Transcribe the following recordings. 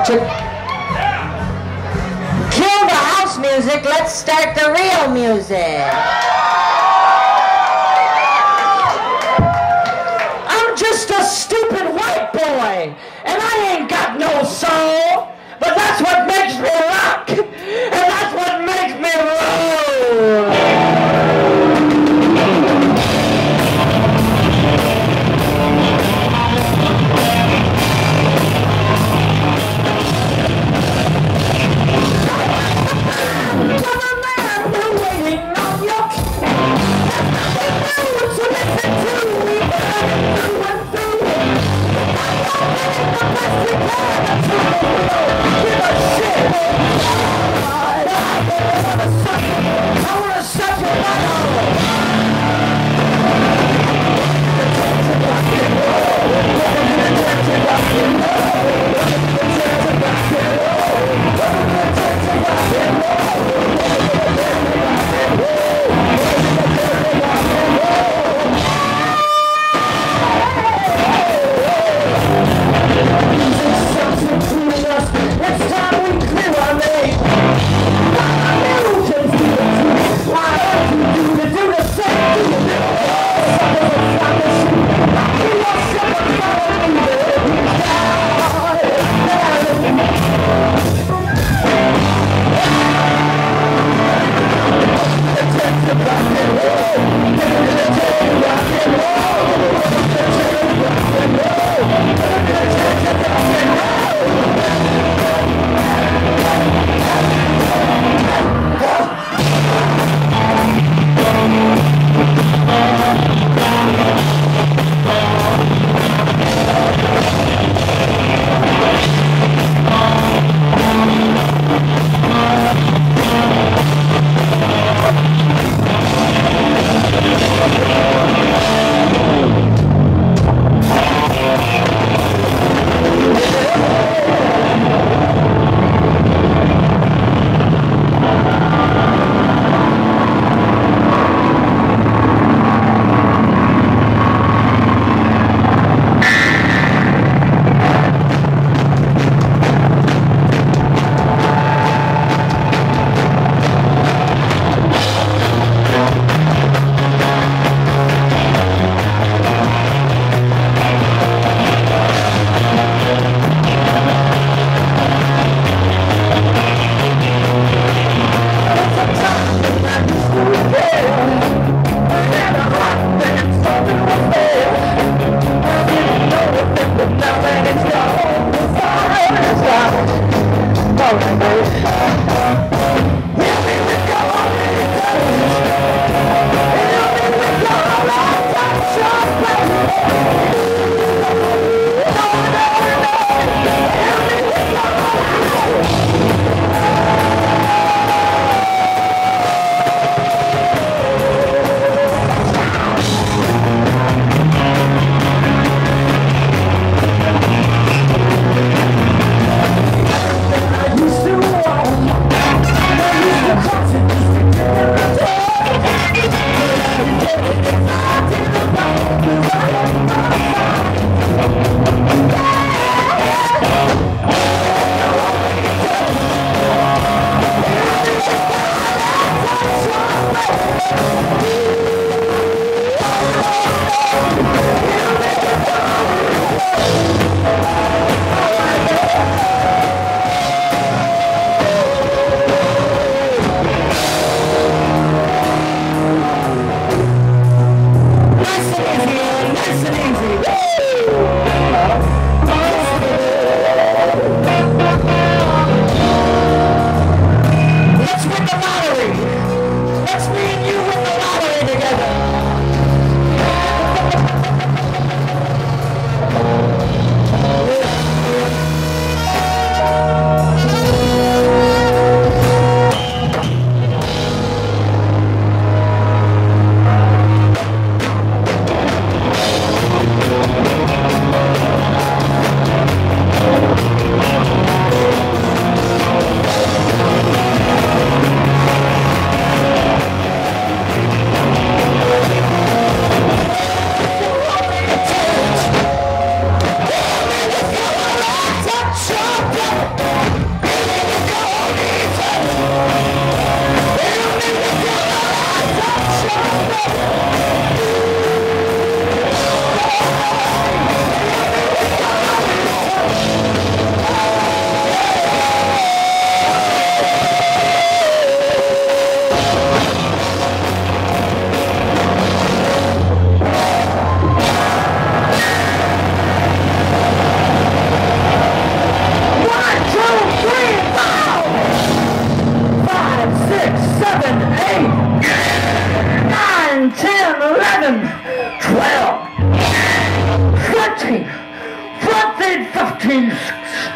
kill the house music, let's start the real music. I'm just a stupid white boy, and I ain't got no soul, but that's what makes me rock, and that's what makes me roll. Let's me and you win the lottery 9, 10, 11, 12, 13, 14, 15, 16.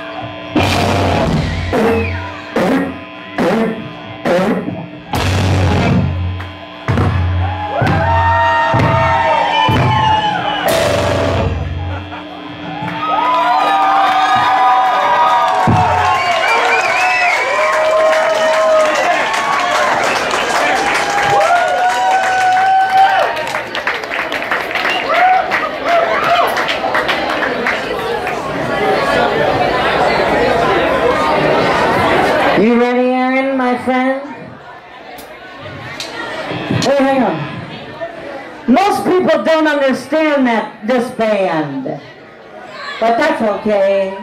You ready, Aaron, my friend? Hey, hang on. Most people don't understand this band, but that's okay.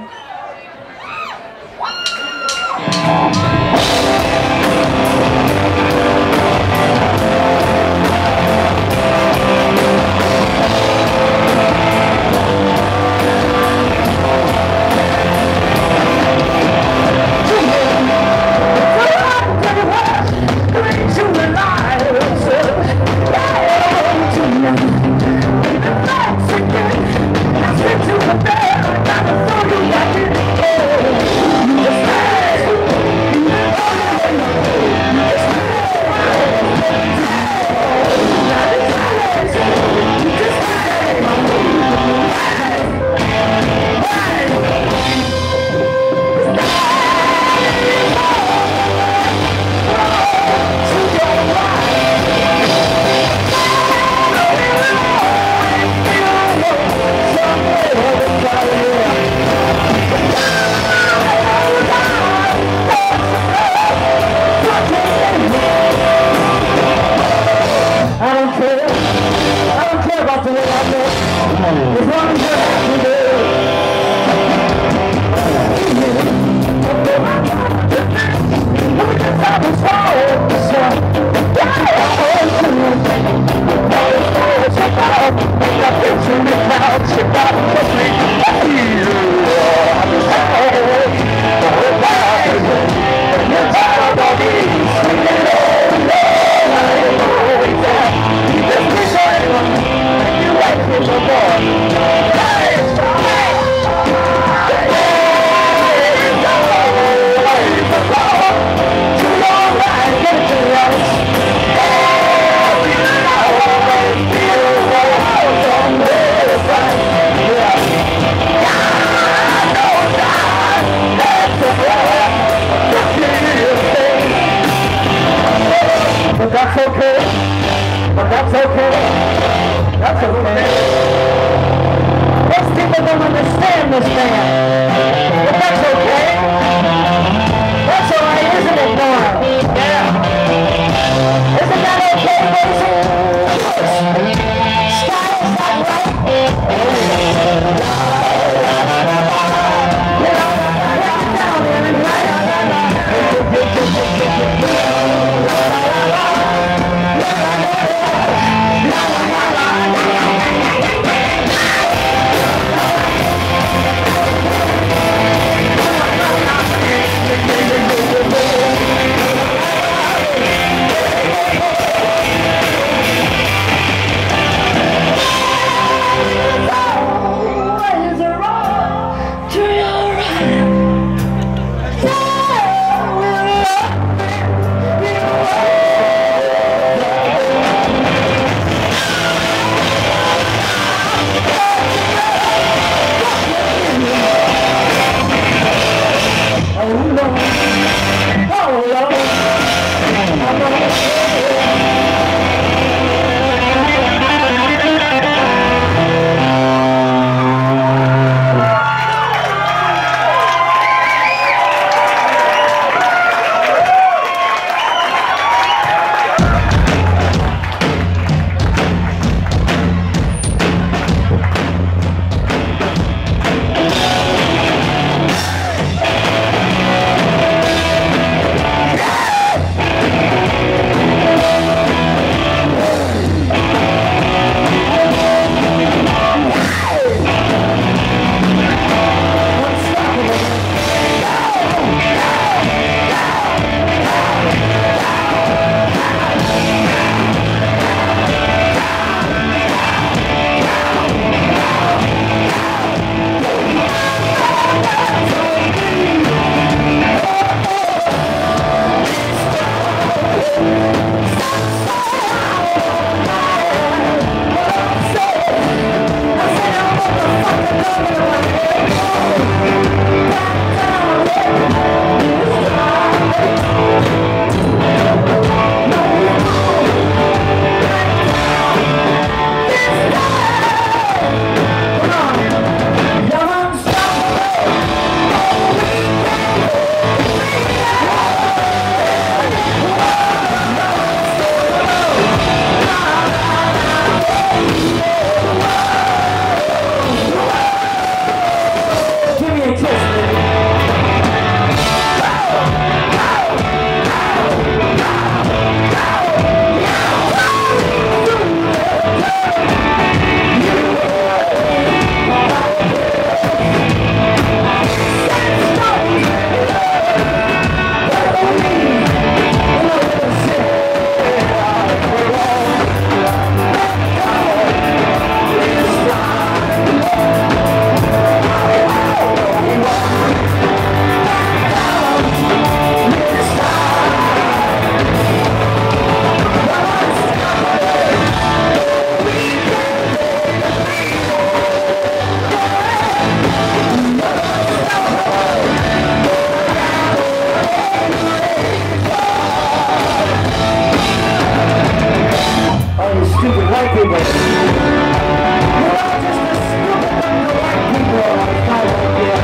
people. You're all just as stupid as the white people are fighting here.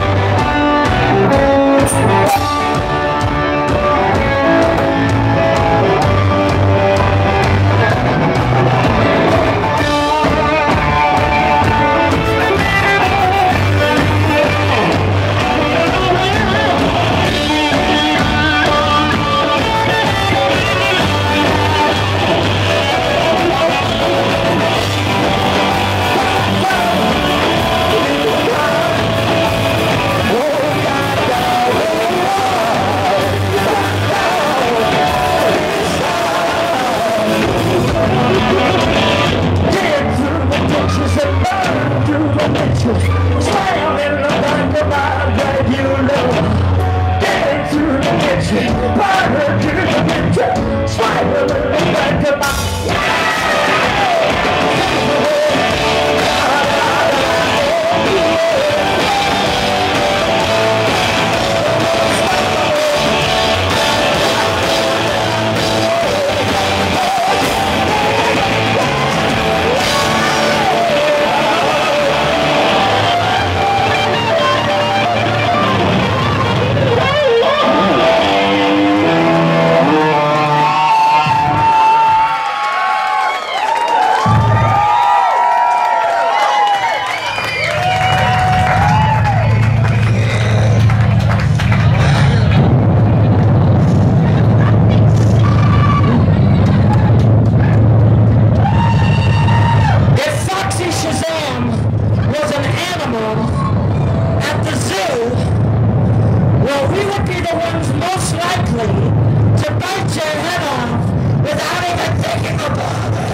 Foxy Shazam was an animal at the zoo, well, we would be the ones most likely to bite your head off without even thinking about it.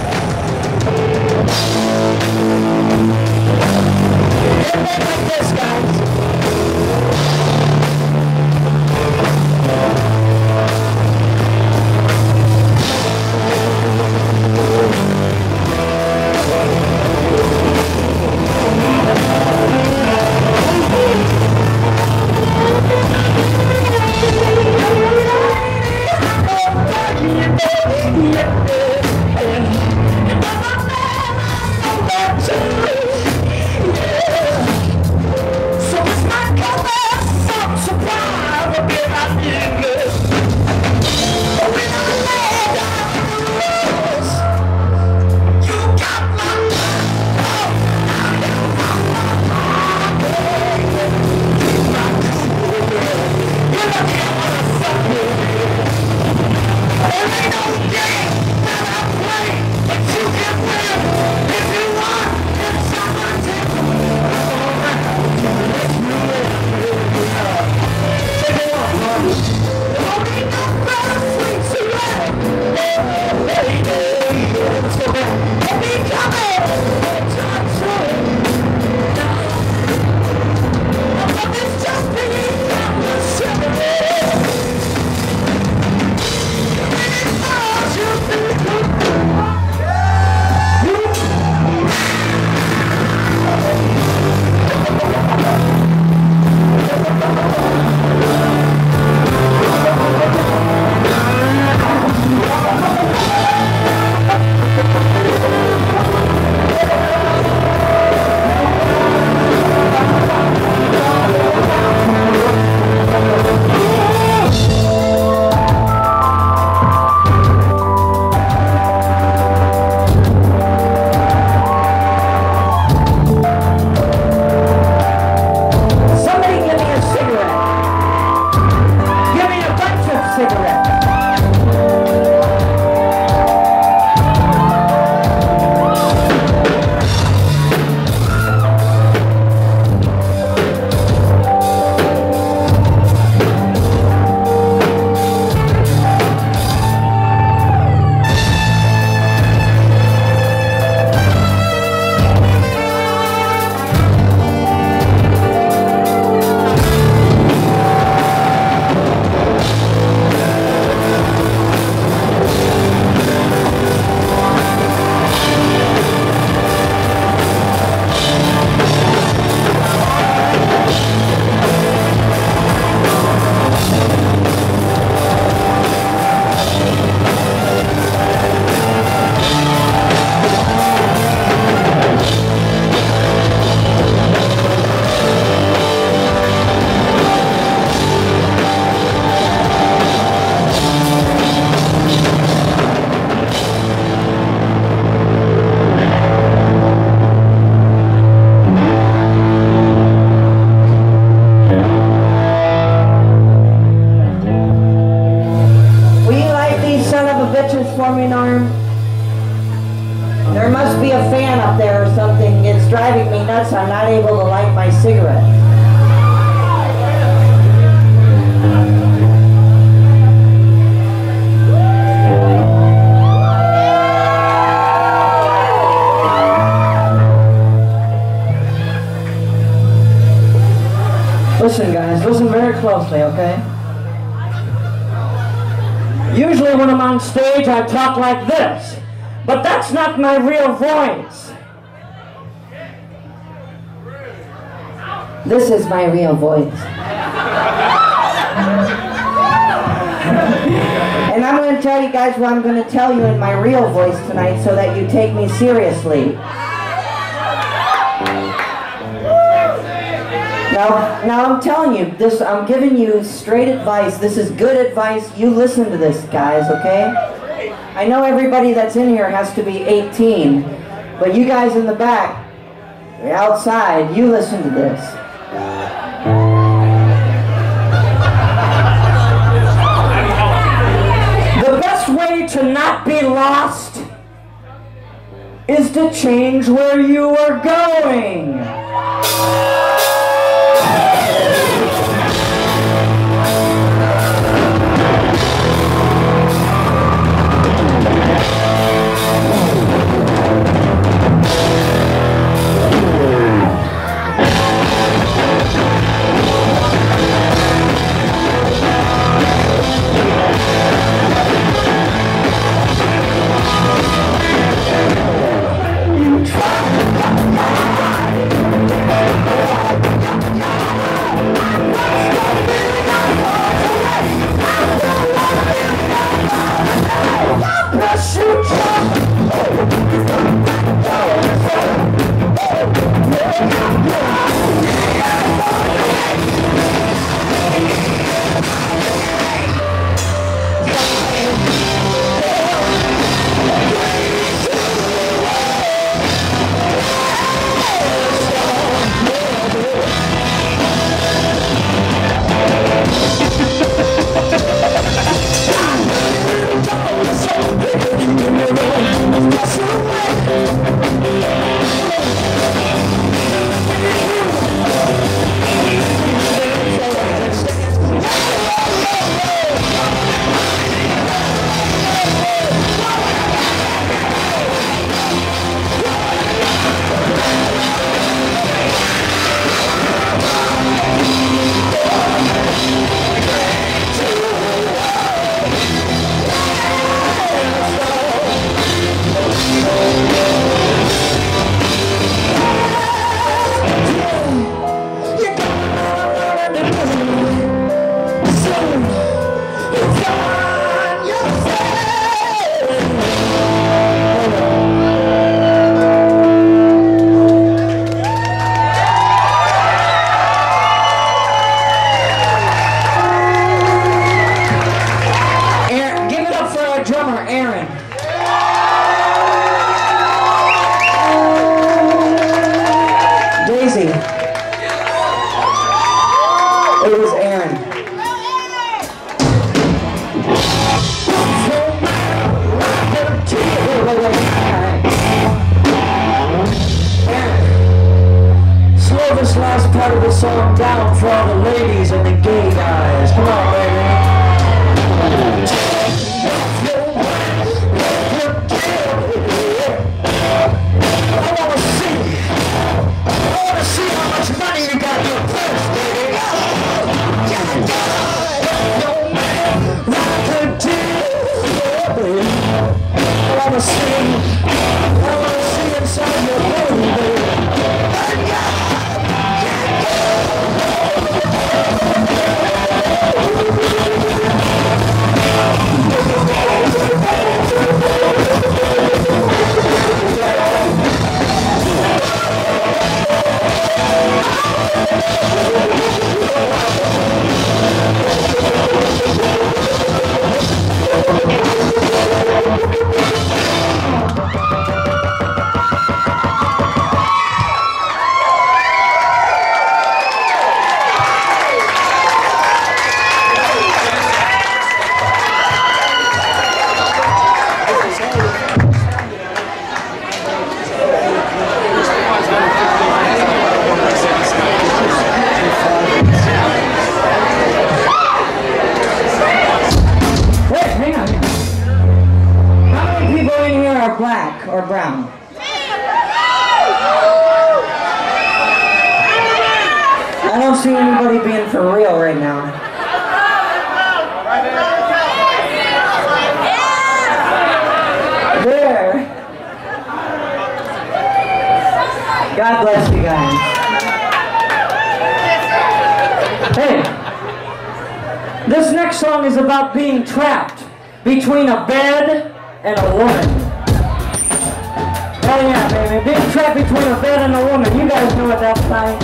It went like this, guys. strumming arm? There must be a fan up there or something. It's driving me nuts. I'm not able to light my cigarette. Listen, guys, listen very closely, okay? Usually when I'm on stage, I talk like this, but that's not my real voice. This is my real voice. And I'm going to tell you guys what I'm going to tell you in my real voice tonight so that you take me seriously. Now I'm telling you, I'm giving you straight advice. This is good advice. You listen to this, guys, okay? I know everybody that's in here has to be 18, but you guys in the back, outside, you listen to this. The best way to not be lost is to change where you are going. Part of the song down for all the ladies and the gay guys. Come on, baby. I want to see how much money you got in your purse, baby. I want to see inside your room, baby. are black or brown. I don't see anybody being for real right now. There. God bless you guys. Hey, this next song is about being trapped between a bed and a woman. Oh yeah, baby, being trapped between a bed and a woman. You guys know what that's like.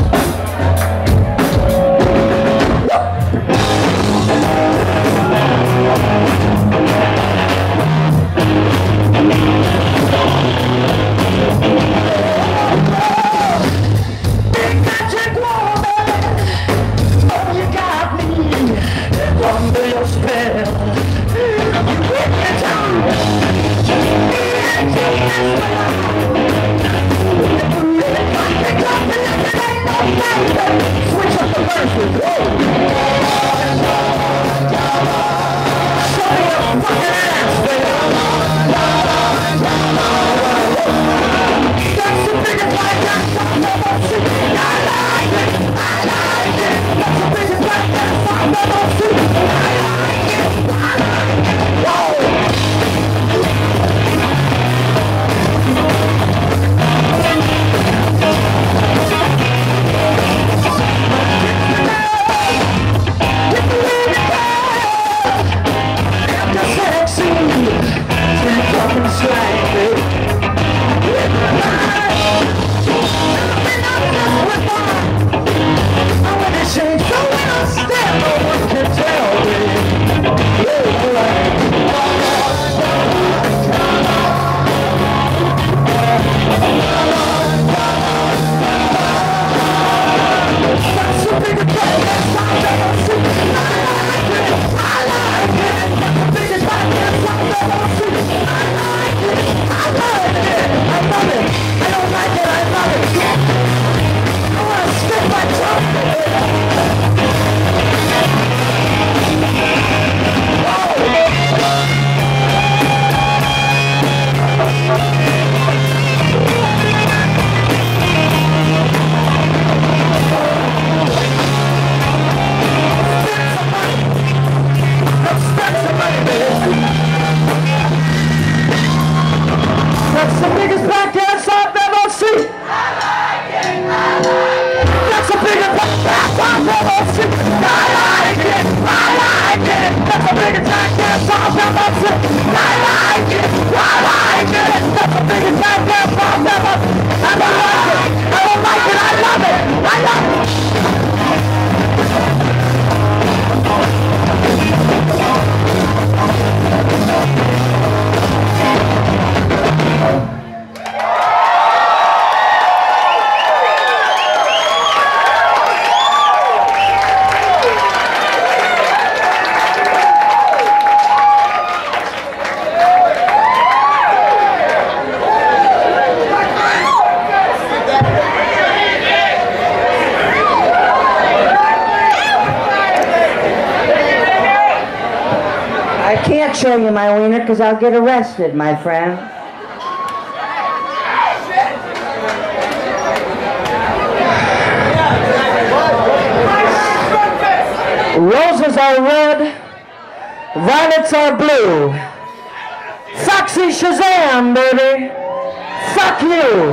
Switch up the verses. Show me your fucking ass, baby. That's the biggest fight that's I've ever seen. I like it. That's the biggest fight that's I've ever seen. I like it. Whoa. That's the biggest podcast I've ever seen. That's the biggest podcast I've ever seen. I like it. That's the biggest podcast I've ever seen. I like it. That's the biggest podcast I've ever seen. I don't like it. I don't like it. I love it. I love it. I can't show you my wiener because I'll get arrested, my friend. Roses are red, violets are blue. Foxy Shazam, baby. Fuck you.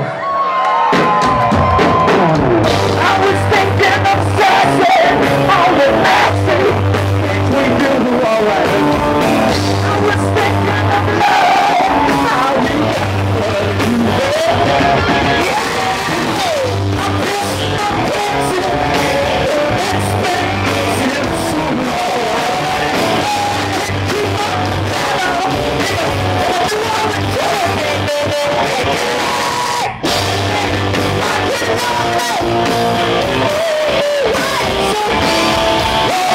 I was thinking of Sassy, all the Maxie. We do alright. I was thinking of love, how we got you there. I'm dancing, expensive sooner or later. Keep up, you wanna kill me, baby. I can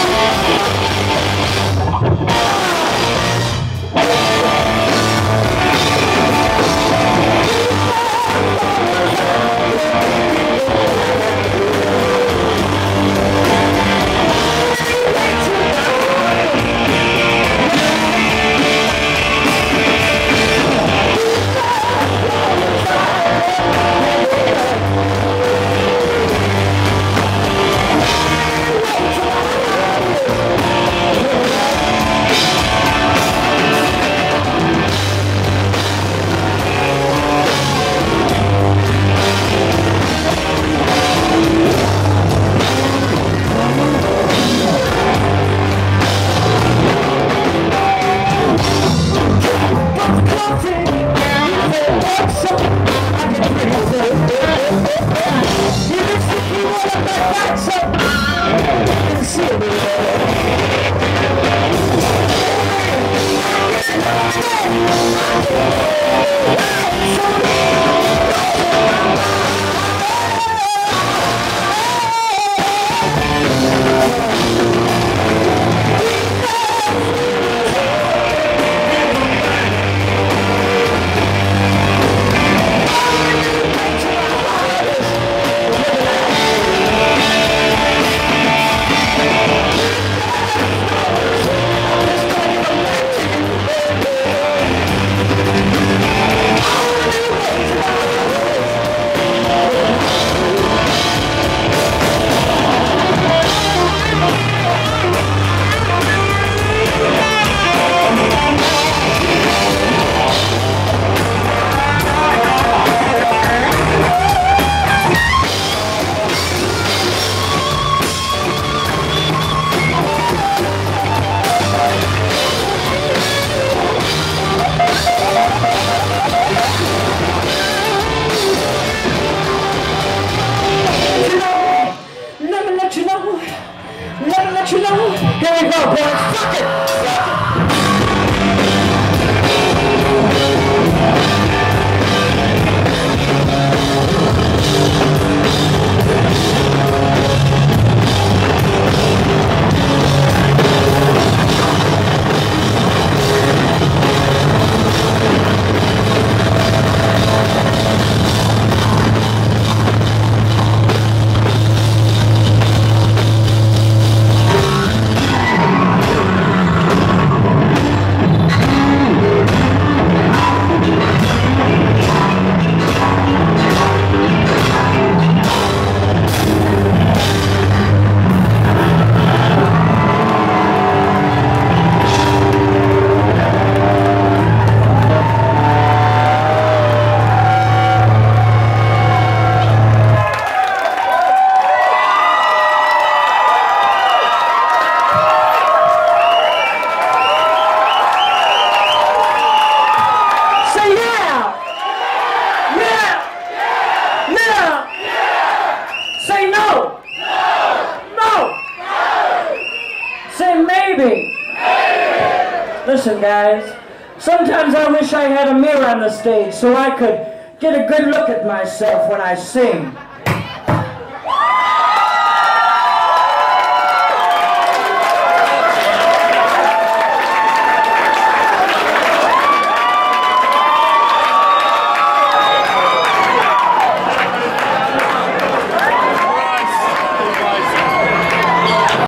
Listen, guys, sometimes I wish I had a mirror on the stage so I could get a good look at myself when I sing.